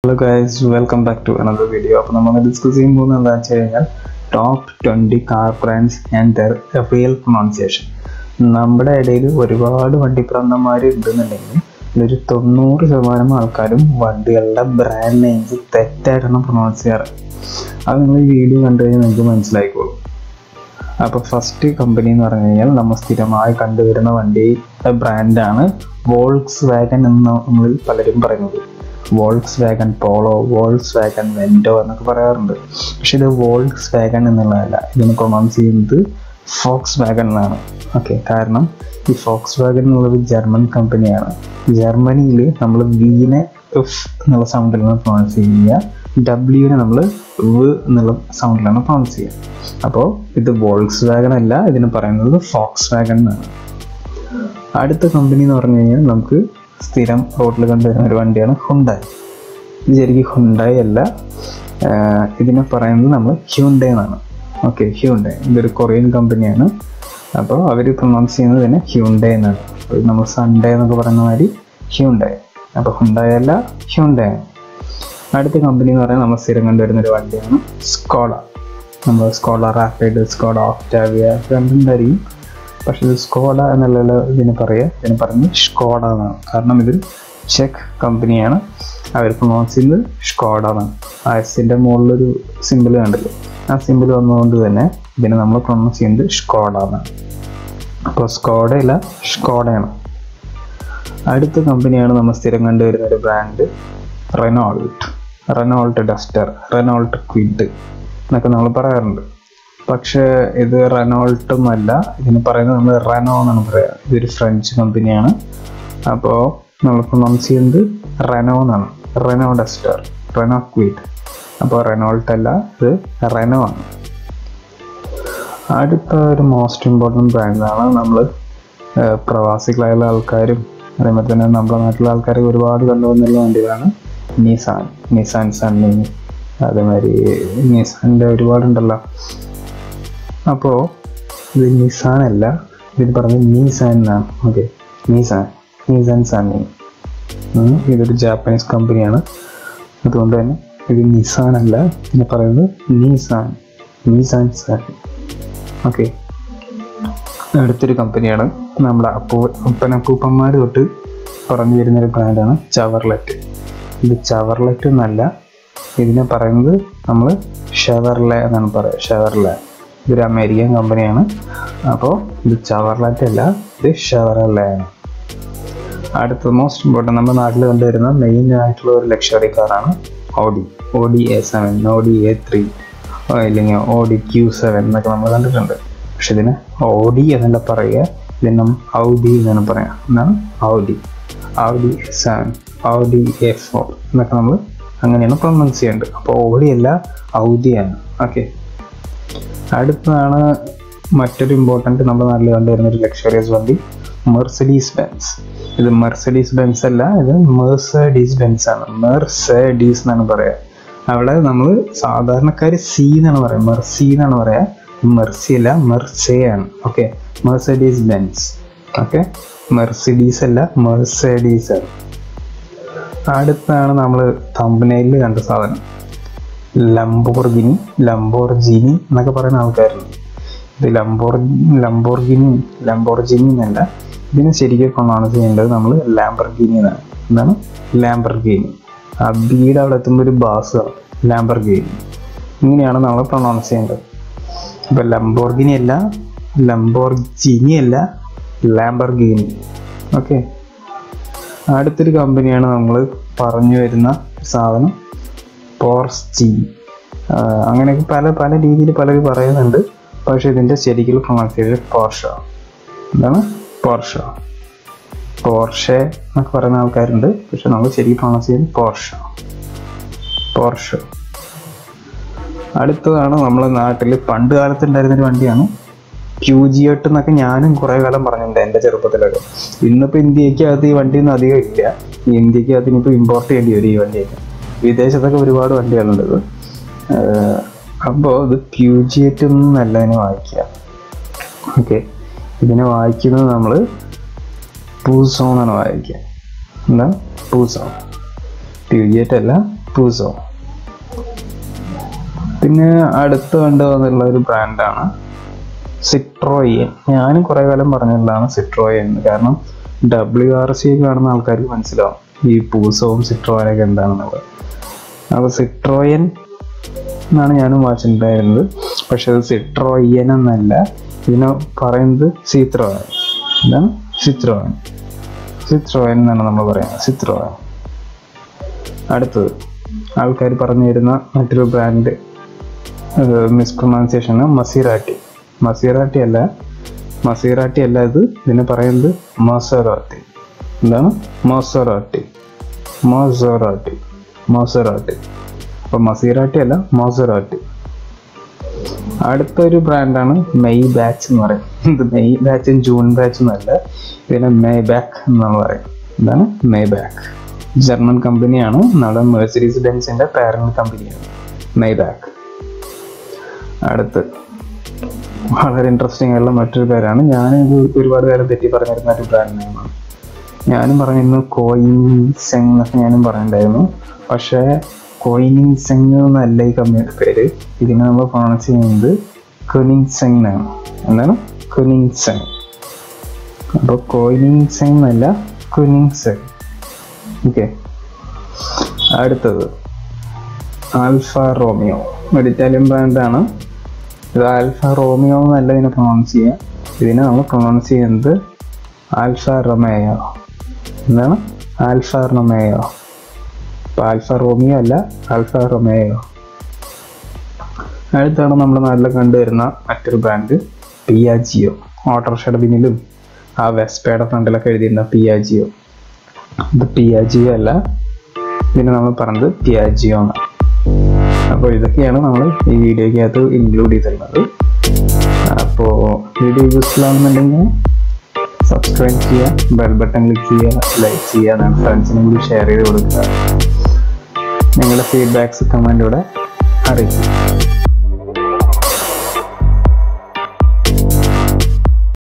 Hello guys, welcome back to another video. അപ്പോൾ നമ്മൾ discuss ചെയ്യാൻ പോകുന്നത് എന്താണെന്ന് വെച്ച് കഴിഞ്ഞാൽ top 20 car brands and their real pronunciation. നമ്മുടെ ഇടയിൽ ഒരുപാട് വണ്ടിപ്രാന്തന്മാർ ഉണ്ടെന്നുണ്ടെങ്കിൽ ഒരു 90% ആൾക്കാരും വണ്ടികളുടെ ബ്രാൻഡ് നെയിംസ് തെറ്റായിട്ടാണ് പ്രൊനൗൺസ് ചെയ്യാറ്. അത് നിങ്ങൾ ഈ വീഡിയോ കണ്ടു കഴിഞ്ഞാൽ നിങ്ങൾക്ക് മനസ്സിലായിക്കോളും. അപ്പോൾ ഫസ്റ്റ് കമ്പനി എന്ന് പറഞ്ഞു കഴിഞ്ഞാൽ നമ്മൾ സ്ഥിരമായി കണ്ടുവരുന്ന വണ്ടി ബ്രാൻഡാണ് വോൾക്സ് വാഗൺ എന്ന് നമ്മൾ പലരും പറയുന്നത്. Volkswagen Polo, Volkswagen Vento എന്നൊക്കെ പറയാറുണ്ട്. പക്ഷെ ഇത് വോൾക്സ് വാഗൺ എന്നുള്ളതല്ല, ഇതിന് പ്രൊനൗൺസ് ചെയ്യുന്നത് ഫോക്സ് വാഗൺ എന്നാണ്. ഓക്കെ, കാരണം ഈ ഫോക്സ് വാഗൺ എന്നുള്ളത് ജർമ്മൻ കമ്പനിയാണ്. ജർമ്മനിയിൽ നമ്മൾ വീനെ എഫ് എന്നുള്ള സൗണ്ടിലാണ് പ്രൊനൗൺസ് ചെയ്യുക, ഡബ്ല്യുവിനെ നമ്മൾ വ് എന്നുള്ള സൗണ്ടിലാണ് പ്രൊനൗൺസ് ചെയ്യുക. അപ്പോൾ ഇത് വോൾക്സ് വാഗൺ അല്ല, ഇതിന് പറയുന്നത് ഫോക്സ് വാഗൺ എന്നാണ്. അടുത്ത കമ്പനി എന്ന് പറഞ്ഞു കഴിഞ്ഞാൽ നമുക്ക് സ്ഥിരം റോഡിൽ കണ്ടുവരുന്ന ഒരു വണ്ടിയാണ് ഹുണ്ടായി. ഇത് ശരിക്കും ഹുണ്ടായി അല്ല, ഇതിനെ പറയുന്നത് നമ്മൾ ഹ്യുണ്ടായി എന്നാണ്. ഓക്കെ, ഹ്യുണ്ടായി ഇതൊരു കൊറിയൻ കമ്പനിയാണ്. അപ്പോൾ അവർ പ്രൊനൗൺസ് ചെയ്യുന്നത് തന്നെ ഹ്യുണ്ടായി എന്നാണ്. നമ്മൾ സൺഡേ എന്നൊക്കെ പറയുന്ന മാതിരി ഹ്യുണ്ടായി. അപ്പോൾ ഹുണ്ടായി അല്ല, ഹ്യുണ്ടായി. അടുത്ത കമ്പനി എന്ന് പറയുന്നത് നമ്മൾ സ്ഥിരം കണ്ടുവരുന്നൊരു വണ്ടിയാണ് സ്കോഡ. നമ്മൾ സ്കോഡ റാപ്പിഡ്, സ്കോഡ ഒക്ടാവിയ രണ്ടുണ്ടായിരിക്കും. പക്ഷെ ഇത് സ്കോഡ എന്നുള്ള ഇതിന് പറയുന്നത് സ്കോഡ എന്നാണ്. കാരണം ഇത് ചെക്ക് കമ്പനിയാണ്, അവർ പ്രൊനൗൺസ് ചെയ്യുന്നത് സ്കോഡ എന്നാണ്. ആ എസിൻ്റെ മുകളിലൊരു സിമ്പിൾ കണ്ടില്ലേ, ആ സിമ്പിൾ വന്നതുകൊണ്ട് തന്നെ ഇതിനെ നമ്മൾ പ്രൊനൗൺസ് ചെയ്യുന്നത് സ്കോഡ എന്നാണ്. അപ്പോൾ സ്കോഡയല്ല, സ്കോഡയാണ്. അടുത്ത കമ്പനിയാണ് നമ്മൾ സ്ഥിരം കണ്ടുവരുന്ന ഒരു brand Renault Duster, Renault Kwid എന്നൊക്കെ നമ്മൾ പറയാറുണ്ട്. പക്ഷേ ഇത് റെനോൾട്ടും അല്ല, ഇതിന് പറയുന്നത് നമ്മൾ റെനോ എന്നാണ് പറയുക. ഇതൊരു ഫ്രഞ്ച് കമ്പനിയാണ്. അപ്പോൾ നമ്മൾ പ്രൊനൗൺസ് ചെയ്യുന്നത് റെനോ എന്നാണ്. Renault Duster, Renault Kwid. അപ്പോൾ റെനോൾട്ട് അല്ല, ഇത് റെനോ ആണ്. അടുത്ത ഒരു മോസ്റ്റ് ഇമ്പോർട്ടൻറ്റ് ബ്രാൻഡാണ് നമ്മൾ പ്രവാസികളായുള്ള ആൾക്കാരും അതേപോലെ തന്നെ നമ്മുടെ നാട്ടിലെ ആൾക്കാർ ഒരുപാട് കണ്ടുവന്നുള്ള വണ്ടികളാണ് നിസാൻ സണ്ണി, അതേമാതിരി നിസാൻ്റെ ഒരുപാടുണ്ടല്ലോ. അപ്പോൾ ഇത് നിസാൻ അല്ല, ഇതിന് പറഞ്ഞത് നീസാൻ എന്നാണ്. Okay, Nissan Sunny. ഇതൊരു ജാപ്പനീസ് കമ്പനിയാണ്, അതുകൊണ്ട് തന്നെ ഇത് നിസാൻ അല്ല, ഇതിന് പറയുന്നത് നീസാൻ സണ്ണി. ഓക്കെ, അടുത്തൊരു കമ്പനിയാണ് നമ്മുടെ അപ്പനപ്പൂപ്പന്മാർ തൊട്ട് പറഞ്ഞു വരുന്നൊരു ബ്രാൻഡാണ് ചവർലെറ്റ്. ഇത് ചവർലെറ്റ് എന്നല്ല, ഇതിനെ പറയുന്നത് നമ്മൾ ഷെവർലെ എന്നാണ് പറയുക. ഷെവർലെ ഇതൊരു അമേരിക്കൻ കമ്പനിയാണ്. അപ്പോൾ ഇത് ചവർലെറ്റ് അല്ല, ഇത് ഷെവർലെ ആണ്. അടുത്ത മോസ്റ്റ് ഇമ്പോർട്ടൻറ്റ് നമ്മുടെ നാട്ടിൽ കണ്ടുവരുന്ന മെയിൻ ആയിട്ടുള്ള ഒരു ലക്ഷറി കാറാണ് ഓഡി A7, ഓഡി A3 അല്ലെങ്കിൽ ഓഡി Q7 എന്നൊക്കെ നമ്മൾ കണ്ടിട്ടുണ്ട്. പക്ഷെ ഇതിന് ഓഡി എന്നല്ല പറയുക, ഇതിന് നമ്മൾ ഔഡി എന്നാണ് പറയുക. എന്നാണ് ഓഡി A7, ഓഡി A4 എന്നൊക്കെ നമ്മൾ അങ്ങനെയാണ് പ്രൊനൗൺസ് ചെയ്യേണ്ടത്. അപ്പോൾ ഓഡി അല്ല, ഔഡിയാണ്. ഓക്കെ, അടുത്തതാണ് മറ്റൊരു ഇമ്പോർട്ടൻറ്റ് നമ്മുടെ നാട്ടിൽ കണ്ടുവരുന്ന ഒരു ലക്ഷറിയസ് വണ്ടി മെർസഡീസ് ബെൻസ്. ഇത് മെർസഡീസ് ബെൻസ് അല്ല, ഇത് മെർസഡീസ് ബെൻസ് ആണ്. മെർസഡീസ് എന്നാണ് പറയുക. അവിടെ നമ്മൾ സാധാരണക്കാർ സി എന്നാണ് പറയുക, മെർസി എന്നാണ് പറയുക. മെർസി അല്ല, മെർസേ ആണ്. Okay, Mercedes Benz. Okay, Mercedes അല്ല, മെർസഡീസ് ആണ്. അടുത്താണ് നമ്മൾ തമ്പനയില് കണ്ട സാധനം ലംബോർജിനി എന്നൊക്കെ പറയുന്ന ആൾക്കാരുണ്ട്. ഇത് ലംബോർജിനി എന്നല്ല, ഇതിന് ശരിക്കും പ്രൊനൗൺസ് ചെയ്യേണ്ടത് നമ്മൾ ലാംബർഗിനി എന്നാണ്. എന്താണ് ലാംബർഗിനി? ആ ബീഡ് അവിടെ എത്തുമ്പോൾ ഒരു ബാസാണ്, ലാംബർഗിനി. ഇങ്ങനെയാണ് നമ്മൾ പ്രൊനൗൺസ് ചെയ്യേണ്ടത്. ഇപ്പം ലംബോർജിനി അല്ല, ലാംബർഗിനി. ഓക്കെ, അടുത്തൊരു കമ്പനിയാണ് നമ്മൾ പറഞ്ഞു വരുന്ന സാധനം പോർസ്ചി. അങ്ങനെയൊക്കെ പല രീതിയിൽ പലരും പറയുന്നുണ്ട്. പക്ഷെ ഇതിൻ്റെ ശരിക്കും പ്രൊനൗൺസ് ചെയ്തത് പോർഷ. എന്താണ് പോർഷെ എന്നൊക്കെ പറയുന്ന ആൾക്കാരുണ്ട്. പക്ഷെ നമ്മൾ ശരിക്കും പ്രൊനൗൺസ് ചെയ്യുന്നത് പോർഷ. അടുത്തതാണ് നമ്മുടെ നാട്ടിൽ പണ്ട് കാലത്ത് ഉണ്ടായിരുന്നൊരു വണ്ടിയാണ് QG8 എന്നൊക്കെ ഞാനും കുറേ കാലം പറഞ്ഞിട്ടുണ്ട് എൻ്റെ ചെറുപ്പത്തിലൊക്കെ. ഇന്നിപ്പോൾ ഇന്ത്യക്കകത്ത് ഈ വണ്ടിയൊന്നും അധികം ഇല്ല. ഇന്ത്യക്കകത്ത് ഇനിയിപ്പോൾ ഇമ്പോർട്ട് ചെയ്യേണ്ടി വരും ഈ വണ്ടിയൊക്കെ. വിദേശത്തൊക്കെ ഒരുപാട് വണ്ടികളുണ്ട്. അപ്പോൾ ഇത് QG8 എന്നല്ല ഇതിനെ വായിക്കുക. ഓക്കെ, ഇതിനെ വായിക്കുന്നത് നമ്മൾ പൂസോ എന്നാണ് വായിക്കുക. എന്താ പൂസോ? QG8 അല്ല, പൂസോ. പിന്നെ അടുത്ത് കണ്ടുവന്നുള്ള ഒരു ബ്രാൻഡാണ് സിട്രോയിൻ. ഞാനും കുറേ കാലം പറഞ്ഞിട്ടുള്ളതാണ് സിട്രോയിൻ, കാരണം WRC കാണുന്ന ആൾക്കാർക്ക് മനസ്സിലാവും ഈ പൂസവും സിട്രോയിനൊക്കെ എന്താണെന്നുള്ളത്. അപ്പോൾ സിട്രോയിൻ എന്നാണ് ഞാനും വായിച്ചിട്ടുണ്ടായിരുന്നത്, പക്ഷെ അത് സിട്രോയിൻ എന്നല്ല, ഇതിനെ പറയുന്നത് സിട്രോയിൻ. എന്താണ് സിട്രോയിൻ? സിട്രോയിൻ എന്നാണ് നമ്മൾ പറയുന്നത്, സിട്രോയിൻ. അടുത്തത് ആൾക്കാർ പറഞ്ഞു തരുന്ന മറ്റൊരു ബ്രാൻഡ് മിസ്പ്രൊനൗൺസിയേഷന് മസീറാട്ടി. മസീറാട്ടി അല്ല ഇത്, ഇതിനെ പറയുന്നത് മൊസറാട്ടി. എന്താണ്? മൊസറാട്ടി. അപ്പോൾ മസീറാട്ടി അല്ല, മൊസറാട്ടി. അടുത്തൊരു ബ്രാൻഡാണ് മെയ് ബാച്ച് എന്ന് പറയും. ഇത് മെയ് ബാച്ചും ജൂൺ ബാച്ചും അല്ല, ഇതിനെ മേബാക്ക് എന്നാണ് പറയും. എന്താണ്? മേബാക്ക്. ജർമ്മൻ കമ്പനിയാണ്, നമ്മുടെ മെഴ്സിഡീസ് ബെൻസിന്റെ പാരന്റ് കമ്പനിയാണ് മേബാക്ക്. അടുത്ത് വളരെ ഇൻട്രസ്റ്റിംഗ് ആയിട്ടുള്ള മറ്റൊരു പേരാണ്, ഞാൻ ഒരുപാട് പേരെ തെറ്റി പറഞ്ഞിരുന്ന ഒരു ബ്രാൻഡ് നെയിമാണ്. ഞാനും പറഞ്ഞിരുന്നു കോയിൻസെങ് എന്നൊക്കെ ഞാനും പറഞ്ഞിട്ടുണ്ടായിരുന്നു, പക്ഷേ കോയിനിങ്സെങ് എന്നല്ല ഈ കമ്പനിയുടെ പേര്. ഇതിനെ നമ്മൾ പ്രൊണൗൺസ് ചെയ്യുന്നത് കൊനിങ്സെങ് എന്നാണ്. എന്താണ്? കൊനിങ്സെങ്. അപ്പോൾ കോയിനിങ്സെങ് എന്നല്ല, കൊനിങ്സെങ്. ഓക്കെ. അടുത്തത് ആൽഫ റോമിയോ, ഒരു ഇറ്റാലിയൻ ബ്രാൻഡാണ്. ഇത് ആൽഫ റോമിയോ എന്നല്ല ഇതിനെ പ്രൊണൗൺസ് ചെയ്യുക, ഇതിനെ നമ്മൾ പ്രൊണൗൺസ് ചെയ്യുന്നത് ആൽഫ റൊമേയോ. എന്താണ്? Alfa Romeo. അപ്പോൾ ആൽഫ റോമിയോ അല്ല, ആൽഫ റൊമേയോ. അടുത്താണ് നമ്മുടെ നാട്ടിൽ കണ്ടുവരുന്ന മറ്റൊരു ബ്രാൻഡ് പിയാജിയോ. ഓട്ടോറിക്ഷയുടെ പിന്നിലും ആ വെസ്പയുടെ ഫ്രണ്ടിലൊക്കെ എഴുതിയിരുന്ന പിയാജിയോ. ഇത് പിയാജിയോ അല്ല, ഇതിനെ നമ്മൾ പറഞ്ഞത് പിയാജിയോ എന്നാണ്. അപ്പോൾ ഇതൊക്കെയാണ് നമ്മൾ ഈ വീഡിയോയ്ക്കകത്ത് ഇൻക്ലൂഡ് ചെയ്തിട്ടുള്ളത്. അപ്പോൾ വീഡിയോ യൂസ്ഫുൾ ആണെന്നുണ്ടെങ്കിൽ സബ്സ്ക്രൈബ് ചെയ്യുക, ബെൽ ബട്ടൺ ക്ലിക്ക് ചെയ്യുക, ലൈക്ക് ചെയ്യുക, നിങ്ങളുടെ ഫ്രണ്ട്സിനും കൂടി ഷെയർ ചെയ്ത് കൊടുക്കുക. നിങ്ങളുടെ ഫീഡ്ബാക്ക്സ് കമൻറ്റിലൂടെ അറിയിക്കുക.